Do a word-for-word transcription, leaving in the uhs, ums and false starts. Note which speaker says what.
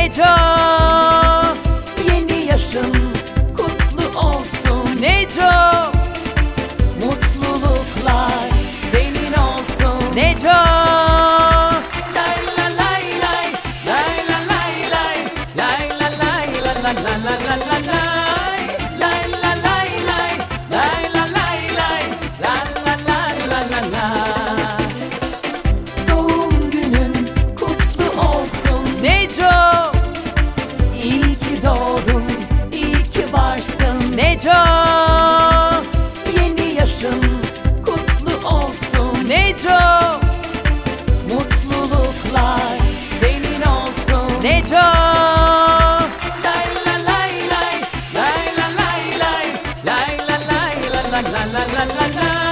Speaker 1: Neco. Yeni yaşın kutlu olsun Neco. Mutluluklar senin olsun Neco. Lay la lay lay, lay la lay lay, lay la lay la la la la la la lay. Lay la lay lay, lay la lay lay, la la la la la la. Doğum günün kutlu olsun Neco. İyi ki doğdun, iyi ki varsın Neco. Yeni yaşın kutlu olsun Neco. Mutluluklar senin olsun Neco. Lay la lay lay, lay la lay lay, lay la lay la la la la la la.